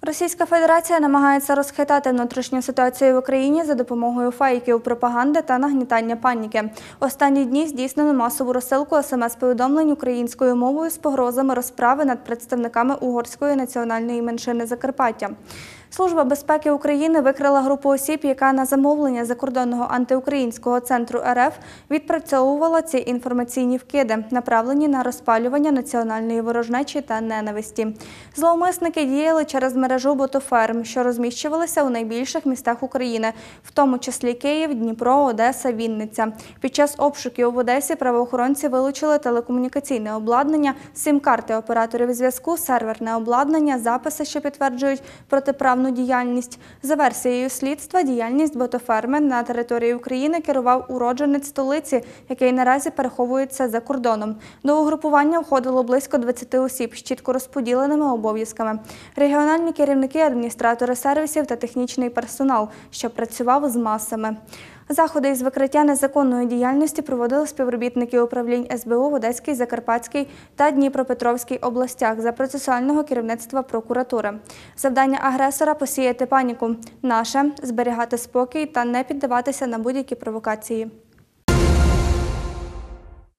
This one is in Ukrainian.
Російська Федерація намагається розхитати внутрішню ситуацію в Україні за допомогою фейків, пропаганди та нагнітання паніки. Останні дні здійснено масову розсилку смс-повідомлень українською мовою з погрозами розправи над представниками угорської національної меншини Закарпаття. Служба безпеки України викрила групу осіб, яка на замовлення закордонного антиукраїнського центру РФ відпрацьовувала ці інформаційні вкиди, направлені на розпалювання національної ворожнечі та ненависті. Зловмисники діяли через мережу ботоферм, що розміщувалися у найбільших містах України, в тому числі Київ, Дніпро, Одеса, Вінниця. Під час обшуків в Одесі правоохоронці вилучили телекомунікаційне обладнання, сім-карти операторів зв'язку, серверне обладнання, записи, що підтверджують протиправну діяльність. За версією слідства, діяльність ботоферми на території України керував уродженець столиці, який наразі переховується за кордоном. До угрупування входило близько 20 осіб з чітко розподіленими обов'язками. Регіональні керівники, адміністратори сервісів та технічний персонал, що працював з масами. Заходи із викриття незаконної діяльності проводили співробітники управлінь СБУ в Одеській, Закарпатській та Дніпропетровській областях за процесуального керівництва прокуратури. Завдання агресора – посіяти паніку. Наше – зберігати спокій та не піддаватися на будь-які провокації.